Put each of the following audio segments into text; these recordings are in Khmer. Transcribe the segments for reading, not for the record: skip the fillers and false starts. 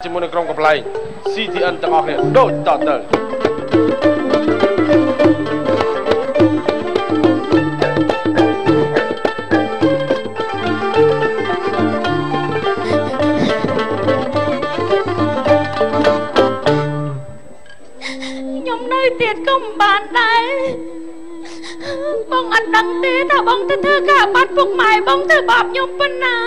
ជាមួយនឹងក្រុមកំ pl ែង CTN ទាំងអស់គ្នាដូចតទៅខ្ញុំនៅទៀតក៏មិនបានដែរបងអត់ដឹងទេថាបងទៅធ្វើការបាត់ពុកម៉ែបងធ្វើបាបខ្ញុំប៉ុណ្ណា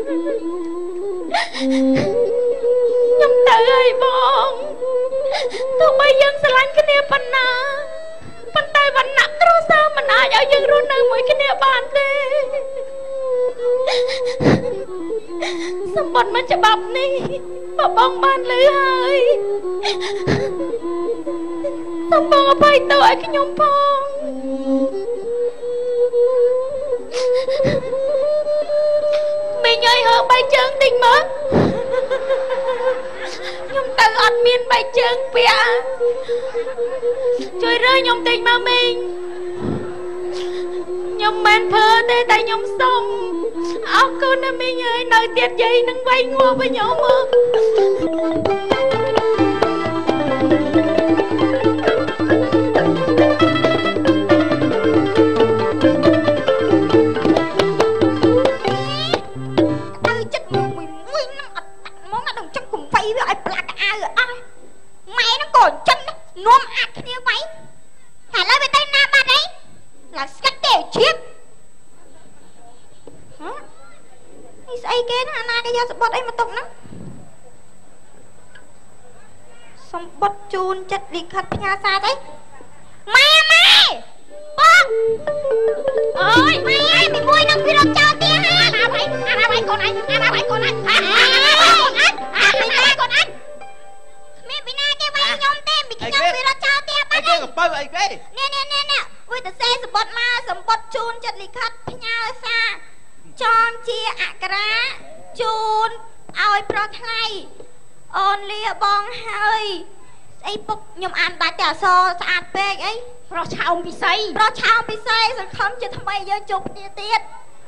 ខ្ញុំទៅហើយបងទោះបីយើងស្រឡាញ់គ្នាប៉ុណ្ណាប៉ុន្តែវណ្ណៈគ្រួសារមិនអាចឲ្យយើងរស់នៅមួយគ្នាបានទេសម្បត្តិមួយច្បាប់នេះបងបានលឺហើយសូមបងអភ័យទោសឲ្យខ្ញុំផងមីងអើយហើបែកជើងតិចមើលខ្ញុំទៅអត់មានបែកជើងពាក់ជួយរើខ្ញុំតិចមើលមីងខ្ញុំមិនធ្វើទេតែខ្ញុំសុំអរគុណណាមីងអើយនៅទៀតយាយនឹងវៃងួរវិញខ្ញុំមើលនាំអាចគ្នាໄວតែឡើយវាទៅណាបាត់អីឡាស្កាត់ទេជៀបនេះស្អីគេណាណាគេយកសម្បត្តិអីមកទុកហ្នឹងសម្បត្តិជូនចិត្តលិខិតផ្ញើសារអីម៉ែបងអើយម៉ែមីមួយនឹងពីរត់ចោលទៀតអាណាវ៉ៃកូនអញអាណាវ៉ៃកូនអញអាណាវ៉ៃកូនអញមានពីណាគេវ៉ៃខ្ញុំទេមីខ្ញុំពីរត់ចោលទៀតបាត់គេកំពៅអីគេនេះវាទៅសេសម្បត្តិមកសម្បត្តិជូនចិត្តលិខិតផ្ញើសារចងជាអក្សរាជូនឲ្យប្រុសថ្លៃអូនលាបងហើយស្អីពុកខ្ញុំអានដាច់តែអក្សរស្អាតពេកអីប្រុសឆោមពិសីសង្ឃឹមជាថ្មីយើងជួបគ្នាទៀត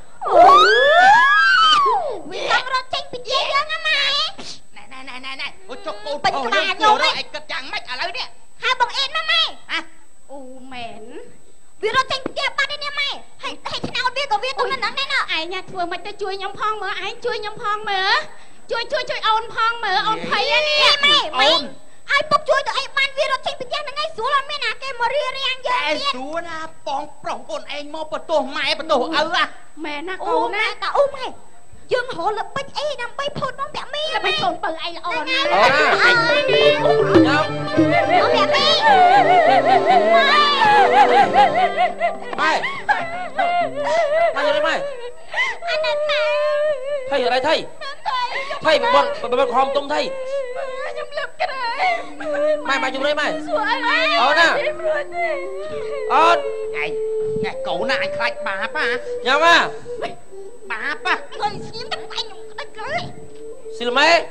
វាចង់រត់ចេញពីជាយើងណាម៉ែណែអូចុកកូនបោះយើងទៅឯងគិតយ៉ាងម៉េចឥឡូវនេះហើយបងអេនណាម៉ែអូមែនវារត់ចេញពីជាបាត់នេះម៉ែហើយឆ្នោតវាក៏វាទៅនឹងហ្នឹងឯងធ្វើមិនទៅជួយខ្ញុំផងមើលឯងជួយខ្ញុំផងមើលជួយអូនផងមើលអូនភ័យនេះម៉ែឲ្យពុកជួយទៅអីបានវារត់ចេញពីផ្ទះហ្នឹងឯងស្រួលអត់មានណាគេមករៀបរៀងយើងទៀតស្រួលណាបងប្រុសកូនឯងមកបន្ទោសម៉ែបន្ទោសឪម៉ែណាកូនណាតាអូម៉ែយើងរលបិចអីដើម្បីផូតមកពាក់មីដើម្បីកូនបើអីល្អណាស់ខ្ញុំពាក់មីម៉ែម៉ែអានម៉ែថៃអីថៃបបខំទុំថៃខ្ញុំលឹបក្រែម៉ែជំរឿម៉ែសួរអីអូនណាអូនឯងកូនណាអញខ្លាចបាបញ៉ាំបាបហើយស្ងៀមតែខ្វាញ់ខ្ញុំក្តិចក្រោយស៊ីលម៉ែ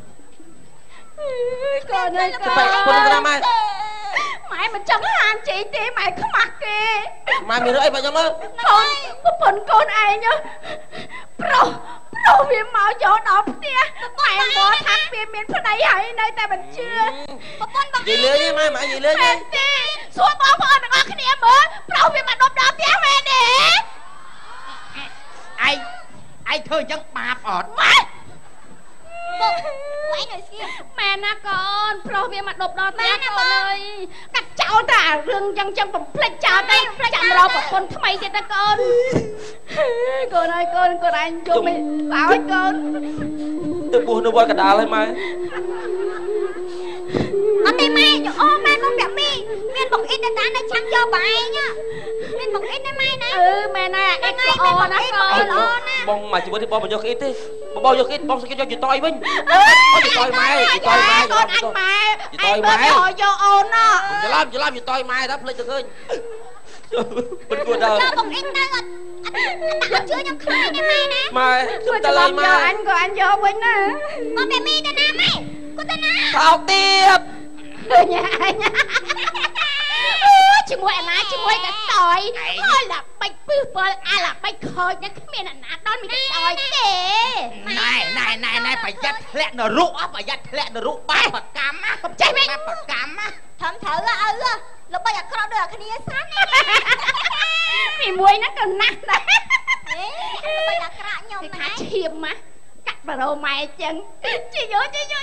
កូននេះកូនពុនក្រាម៉ែមិនចង់ហានជីទេម៉ែខ្មាស់គេម៉ែមានរឿងអីបើខ្ញុំមើលកូនប្រពន្ធកូនឯងប្រុសវាមកយកដល់ផ្ទះម៉ែមកថាវាមានប្តីហើយនៅតែមិនជឿប្រពន្ធបងនិយាយលឿនទេម៉ែនិយាយលឿនទេសួរបងប្អូនទាំងអស់គ្នាមើលប្រុសវាមកដប់ដល់ផ្ទះមែនទេឯងធ្វើអញ្ចឹងបាបអត់ម៉ែបងឯងនៅស្គីម៉ែណាកូនប្រុសវាមកដប់ដល់ផ្ទះកូនអើយកាត់ចោលតែរឿងអញ្ចឹងបំភ្លេចចោលទៅចាំរកប្រពន្ធថ្មីទៀតទៅកូនកូនអើយកូនឯងយកមិនឲ្យកូនទៅបួសនៅវត្តកដាលហើយម៉ែអត់ទេម៉ែអូម៉ែមកពាក់មីមានបងអ៊ីនតានៅចាំយកបងឯងមានបងអ៊ីនទេម៉ែណាម៉ែណាអ៊ីនក៏អូណាកូនអូណាបងមកជាមួយទេបងមិនយកអ៊ីនទេបងយកអ៊ីនបងស្គិតយកយូតយវិញអូយូតយម៉ែកូនអញម៉ែឯងមើលយកអូនណាច្រឡំយូតយម៉ែដល់ភ្លេចទៅឃើញមិនគួរដល់បងអ៊ីនទៅអត់ជឿខ្ញុំខ្លាចទេម៉ែណាម៉ែខ្ញុំទៅឡើយម៉ែអញក៏អញយកវិញណាបងតែមីទៅណាម៉ែគាត់ទៅណាថោកទៀតដូចញ៉ាអញជាមួយអាណាជាមួយកតយហើយឡាបិចពឹសពលអាឡាបិចខូចនឹងគ្មានអាណា đón mình đòi kì này phải dắt lẹ nở rũ á phải dắt lẹ nở rũ ba bạc cam á chạy mày ba bạc cam á thầm thở lúc bây giờ con được cái này sát vì muối nó cần nặng đấy bây giờ cả nhau thì khá chìm mà cắt vào đầu mày chân chị vô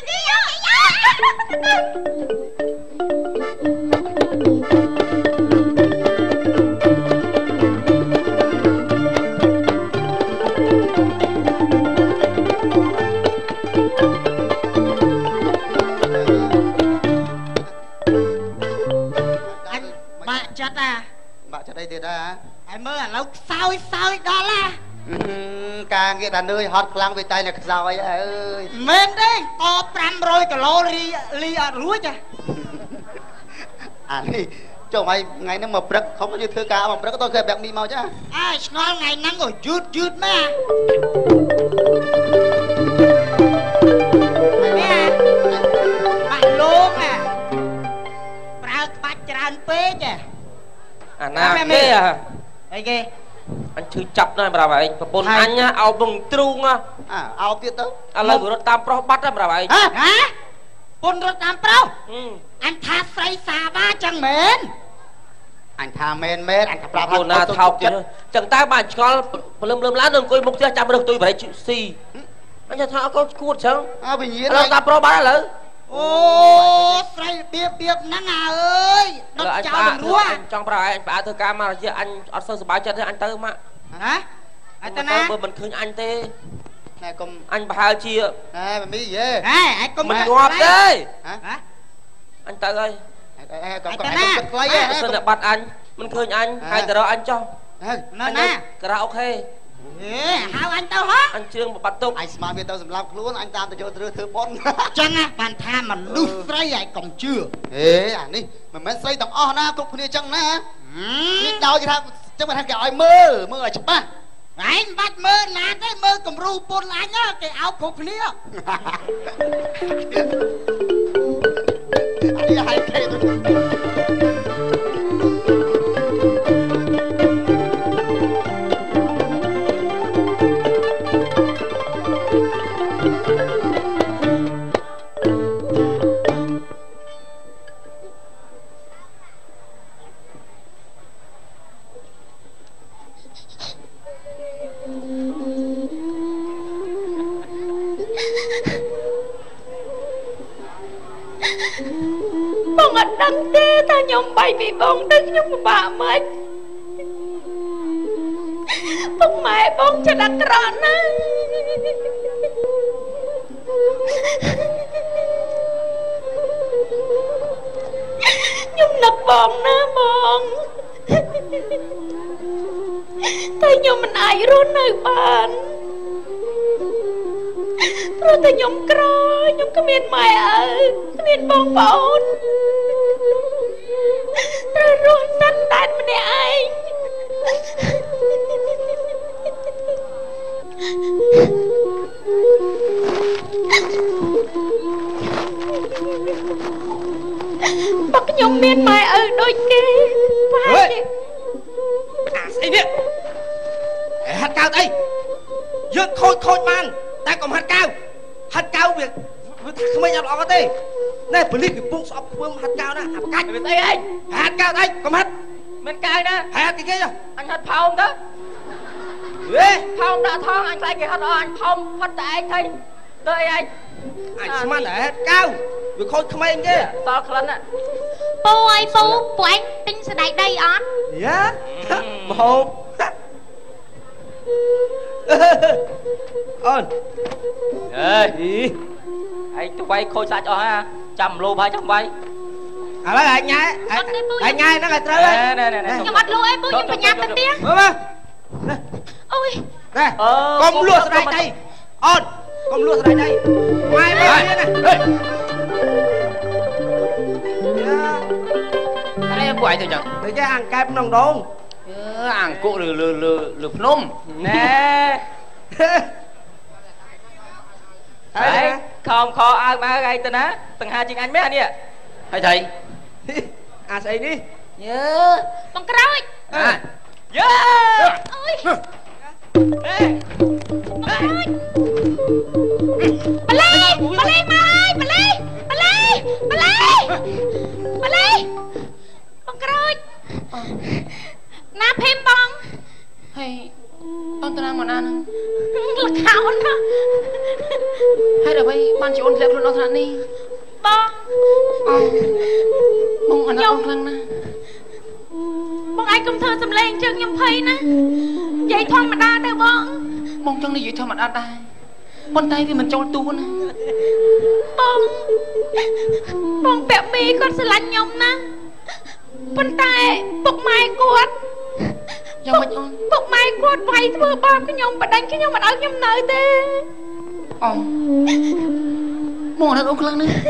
bạn cho đây thiệt à anh mơ là lâu sao đó là càng nghĩa là nơi hot lăng về tay là sao ấy ơi men đấy to 500 kilo ly rúi chà đi cho mày ngày nó mà bật không có như thưa ca mà bật tôiเคยแบบมีเมาchứ ai ngon ngày nắng rồi dứt mà nè bạn luôn à bao bát tràn phê chà na kê à ai kê anh chưa chập này bà vậy bồn anh á ao bùng trung á ao tiết tới lời của nó tam pro bắt á bà vậy hả bồn rồi tam pro anh tha say xà ba chẳng mến anh tha men anh tha bồn là thọc chẳng ta bạn cho lơm lá đường coi mục tiêu chăm được tôi phải chịu xì anh cho thao có cuột chẳng vì nhiên là tam pro bắt là ô say biếp nắng ơi đập cháo đừng rúa trong bà anh bà thưa ca mà chứ anh ở sơ bái chân thế anh tới mà hả anh ta nè mình khơi anh tê này cùng anh bà chia này mà mỹ gì anh cùng mình ngọt đấy hả anh tới ơi còn còn là bắt anh mình khơi anh hai từ đó anh cho nó nè karaoke hao anh tao hết anh trương một bắt tung anh smart biết tao sầm lắm luôn anh tam tao cho đưa thứ bon chăng á bàn tha mà đút say ai còn chưa ê đi mình mới say tầm na cục kia chăng na biết đâu chứ thằng chắc mà thằng kẹo ai mơ ở chụp ba anh bắt mơ là đấy mơ cầm ru pôn lại nhá cái áo cục kia đi hai cây thôi Bông anh đăng thế ta nhom bay vì bông đứng nhom bà mất bông mẹ bông cho đặt tròn á nhom nập bông ná bông ta nhom mình ai run nơi bàn rồi ta nhom cro nhom có miền mày ơi có miền bông bông rồi run săn tan mình nè anh bắt nhom miền mày ơi đôi kia phải xí biết hạt cao đây dương khôi man ta còn hạt cao việc không ai nhập lọ có tê này phải liên cái bung sọp phương hạt cao đó cách về đây anh hạt cao đây còn hạt bên cạnh đó hạt cái kia rồi anh hạt phong đó phong đã thon anh lại cái hạt đó anh phong hạt tại anh thấy đây anh man để hạt cao việc khôi không ai kia to lên á Pô ơi Pô anh tin sẽ đầy đây on dạ một ơn ê anh tụi bay khôi sạch cho ha chầm lô ba trăm bay lấy anh nhai nó lại tới đây nè nhưng bắt lô ấy Pô nhưng phải nhạt tên tiếng ôi nè con lùa ra đây ơn con lùa ra đây mai mai nè đây em quậy thôi chẳng để cho ăn kem nồng đôn ăn cụ lừa phnom nè đấy không kho ai mà gây tên á tầng hai chuyện anh mấy anh đi ạ thầy thầy xây đi bằng cái roi yeah ôi បងក្រូចណាភីមបងហើយអូនតាមកណានឹងលខោនណាហើយដល់វិញបានជាអូនធ្លាក់ខ្លួនអស់ថ្នាក់នេះបងអាណិតអូនខ្លាំងណាស់បងឯងកុំធ្វើសំឡេងជើងខ្ញុំភ័យណានិយាយធម្មតាទៅបងចង់និយាយធម្មតាដែរប៉ុន្តែវាមិនចូលទូណាបងពាក់មីគាត់ស្រឡាញ់ខ្ញុំណាប៉ុន្តែពុកម៉ែគាត់យ៉ាងម៉េចអូនពុកម៉ែគាត់វាយធ្វើបាបខ្ញុំបដិញខ្ញុំមិនឲ្យខ្ញុំនៅទេបងអាណិតអូនខ្លាំងណាស់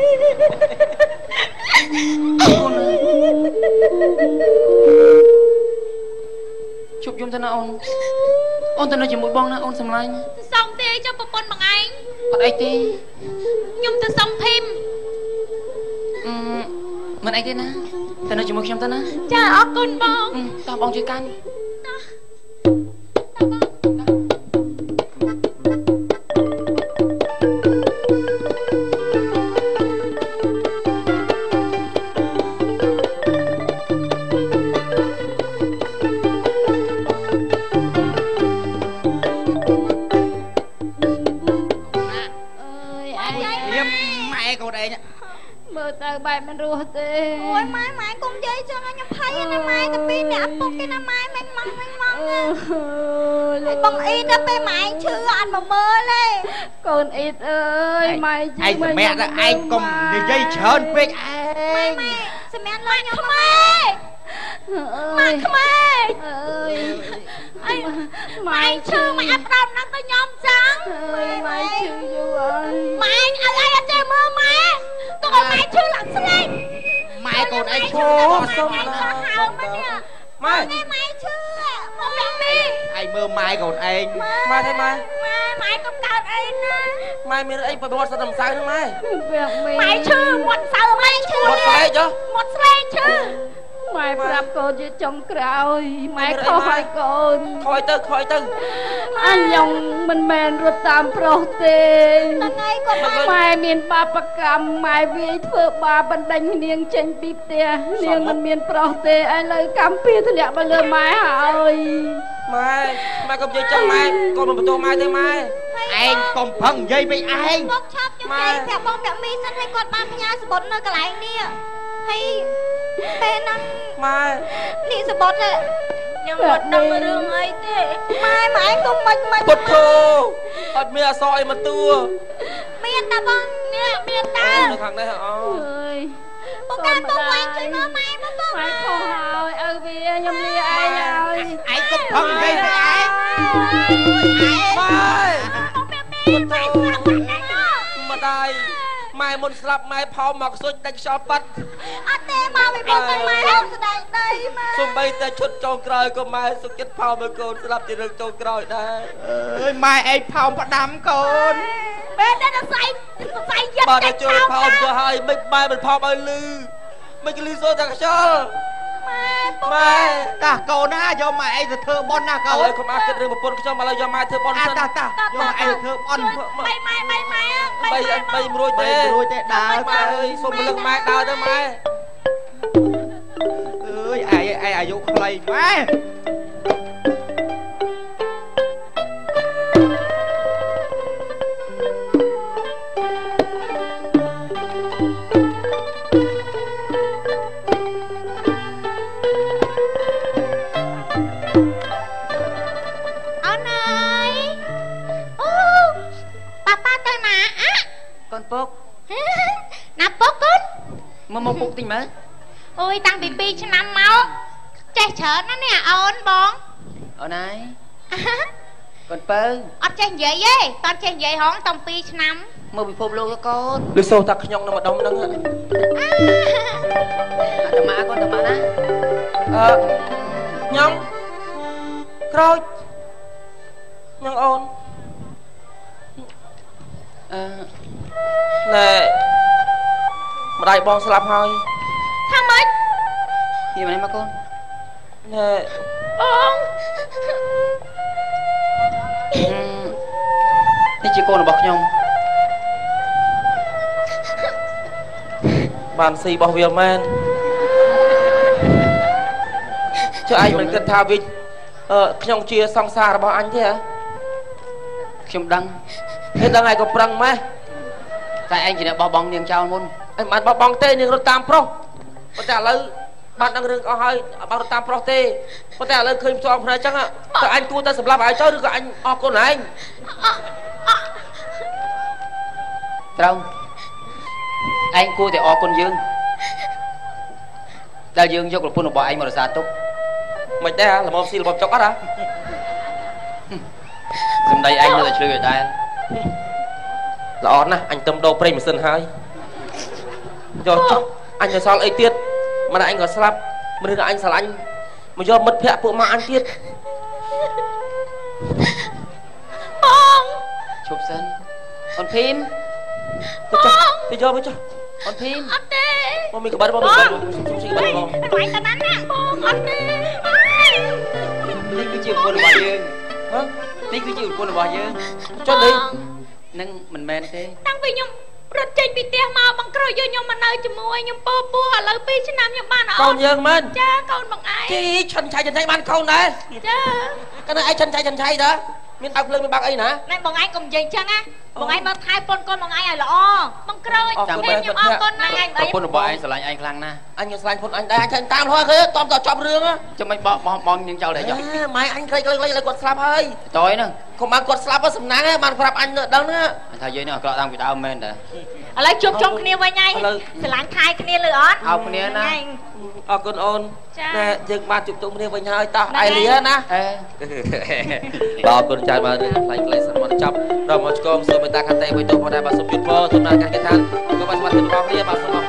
ជប់យំទៅណាអូនទៅនៅជាមួយបងណាអូនសម្លាញ់សុំទេចាំប្រពន្ធបងឯងអត់អីទេខ្ញុំទៅសុំភីមមិនអីទេណាទៅនៅជាមួយខ្ញុំទៅណាចាអរគុណបងតោះបងជួយកាន់ទៅបែបមិនរស់ទេអូយម៉ែកុំនិយាយចឹងខ្ញុំភ័យណាម៉ែតែពីអ្នកពុកគេណាម៉ែមិនមកបងអ៊ីទៅពេលម៉ែឈឺអត់មកមើលទេកូនអ៊ីតអើយម៉ែជឿមិនម៉ែទៅឯងកុំនិយាយច្រើនពេកឯងម៉ែសម្រាប់លើខ្ញុំម៉ែម៉ែខ្មែរអើយម៉ែឈឺម៉ែអត់ផ្ដោតណាស់ទៅខ្ញុំចឹងម៉ែឈឺយូរហើយម៉ែឲ្យអីអត់ចេះមើលម៉ែទៅឲ្យម៉ែឈឺឡើងស្លេកម៉ែកូនអីឈឺសុំណាហើមនេះម៉ែឈឺមកពីមីឯងមើលម៉ែកូនឯងម៉ែទេម៉ែកុំកើតអីណាម៉ែមានអីប្រវត្តិសាស្ត្រម្សៅហ្នឹងម៉ែឈឺមាត់សៅម៉ែឈឺមាត់ស្លេកចុះមាត់ស្លេកឈឺម៉ែប្រាប់កូនជាចុងក្រោយម៉ែខុសហើយកូនខ້ອຍទៅអញខ្ញុំមិនមែនរត់តាមប្រុសទេថ្ងៃក៏ម៉ែមានបាបកម្មម៉ែវាយធ្វើបាបបណ្ដេញនាងចេញពីផ្ទះនាងមិនមានប្រុសទេឥឡូវកម្មពីធ្លាក់មកលើម៉ែហើយម៉ែកុំនិយាយចឹងម៉ែកូនមិនបន្ទោសម៉ែទេម៉ែឯងកុំផឹងនិយាយពេកឯងមកឆាប់ខ្ញុំនិយាយប្រាប់បងប្រាក់មីសិនឲ្យគាត់បានផ្ញើសបុតនៅកន្លែងនេះហើយពេលហ្នឹងម៉ែនេះសបុតខ្ញុំអត់ដឹងរឿងអីទេម៉ែកុំមិនពុតធូអត់មានអសរអីមកតួមានតាបងនេះមានតានៅខាងនេះអើយបងកានបងម៉ែជួយមើលម៉ែមកបងម៉ែខុសហើយឪវាខ្ញុំលាឯងហើយឯងកុំផឹងនិយាយទៅឯងម៉ែពុតធូម្ដាយម៉ែមុនស្លាប់ម៉ែផោមមកសុញដាច់ខ្យល់ប៉ាត់អត់ទេមកពីបងម៉ែហើយស្ដាយដីម៉ែសំបីតែឈុតចុងក្រោយក៏ម៉ែសុខចិត្តផោមឲ្យកូនស្លាប់ជារឿងចុងក្រោយដែរអើយម៉ែឯងផោមផ្ដាំកូនពេលតែសៃយឹកតែជួយផោមទៅហើយមិនម៉ែមិនផោមឲ្យលឺមិនក៏លឺសូរតែខ្យល់ម៉ែតាកូនណាយកម៉ែឯងទៅធ្វើប៉ុនណាកូនឥឡូវកុំអាគិតរឿងប្រពន្ធខ្ញុំឥឡូវយកម៉ែធ្វើប៉ុនសិនតាយកម៉ែឯងទៅធ្វើប៉ុនបីរួចទេដើរម៉ែអើយសុំរលឹកម៉ែដើរទៅម៉ែអើយឯងអាយុខ្លីម៉ែកូនពុកណាពុកកូនមកពុកតិចមើលអូយតាំងពី2ឆ្នាំមកចេះច្រើនណាស់នេះអូនបងអូនហើយកូនពៅអត់ចេះនិយាយទេតើចេះនិយាយហងតាំង2ឆ្នាំមកពិភពលោកទៅកូនលឺសូរតាខ្ញុំនឹងម្ដុំហ្នឹងអាត្មាកូនអាត្មាណាខ្ញុំក្រូចខ្ញុំអូនណែម្ដាយបងស្លាប់ហើយថាម៉េចពីម៉េចមកកូនណែបងនេះជាកូនរបស់ខ្ញុំបានស៊ីរបស់វាមែនចុះឯងមិនគិតថាវាខ្ញុំជាសង្សាររបស់អញទេហ៎ខ្ញុំដឹងហេតុដឹងឯងក៏ប្រឹងម៉េះតែឯងជាអ្នកបោះបង់នាងចោលមុនឯងមិនបោះបង់ទេនាងរត់តាមប្រុសប៉ុន្តែឥឡូវបានដឹងរឿងអស់ហើយបានរត់តាមប្រុសទេប៉ុន្តែឥឡូវឃើញផ្ទាល់ភ្នែកអញ្ចឹងតើអញគួរតែសម្លាប់ឲ្យទៅឬក៏អញអរគុណឯងត្រូវឯងគួរតែអរគុណយើងដែលយើងយកប្រពន្ធរបស់ឯងមករក្សាទុកមិនដែរល្មមស៊ីល្មមចុកអត់ហ៎សម្ដីឯងនៅតែឆ្លើយឲ្យដែរល្អណាស់អញទៅដូរប្រេងម៉ាស៊ីនហើយយកចុះអញទៅសល់អីទៀតម្នាក់អញក៏ស្លាប់មនុស្សក៏អញស្រឡាញ់មកយកមិត្តភក្តិពួកម៉ាក់អញទៀតបងឈប់សិនអូនភីមទៅចុះទៅយកមកចុះអូនភីមអត់ទេមកមានក្បាច់បងមានក្បាច់សុំស៊ីក្បាច់បងអត់ទៅណាណាបងអត់ទេនេះគឺជាប្រពន្ធរបស់យើងហ៎នេះគឺជាប្រពន្ធរបស់យើងចុះនេះនឹងមិនមែនទេតាំងពីខ្ញុំរត់ចេញពីផ្ទះមកបង្ក្រោយយកខ្ញុំមកនៅជាមួយខ្ញុំពោពោះឥឡូវ2ឆ្នាំខ្ញុំបានអត់កូនយើងមែនចាកូនបងឯងជីឆិនឆៃឆិនឆៃបានកូនដែរចាកាលណាឯងឆិនឆៃឆិនឆៃតើមានបើកភ្លើងមានបើកអីណាណែបងឯងកុំនិយាយចឹងណាបងឯងមកថែប៉ុនកូនបងឯងឲ្យល្អបង្ក្រោយចាំខ្ញុំអរគុណណាស់ឯងប្រពន្ធរបស់ឯងស្រឡាញ់ឯងខ្លាំងណាស់អញក៏ស្លាញ់ពុនអញដែរអញឆិនតាមរហូតឃើញតបតចប់រឿងចាំមិនបោះបងនាងចោលដែរចុះម៉ែអញក្លេកៗគាត់ស្លាប់ហើយតយហ្នឹងកុំបានគាត់ស្លាប់សំណាងបានប្រាប់អញដឹងណាថាយើងនេះអាក្រក់តាំងពីដើមមែនតើឥឡូវជួបជុំគ្នាវិញហើយស្រឡាញ់ថែគ្នាលឺអត់អោបគ្នាណាអរគុណអូនចាណែយើងបានជួបជុំគ្នាវិញហើយតោះអៃលីណាអេបាទអរគុណចាស់បាទរឿងផ្លែផ្លែសិនមកចាប់ដល់មកឆ្កងសួរមេតាខន្តីវិញទៅផងដែរបាទសូមជូនពរទៅដល់ការកថាក៏បាទស្វាគមន៍របស់គ្នាបាទសូម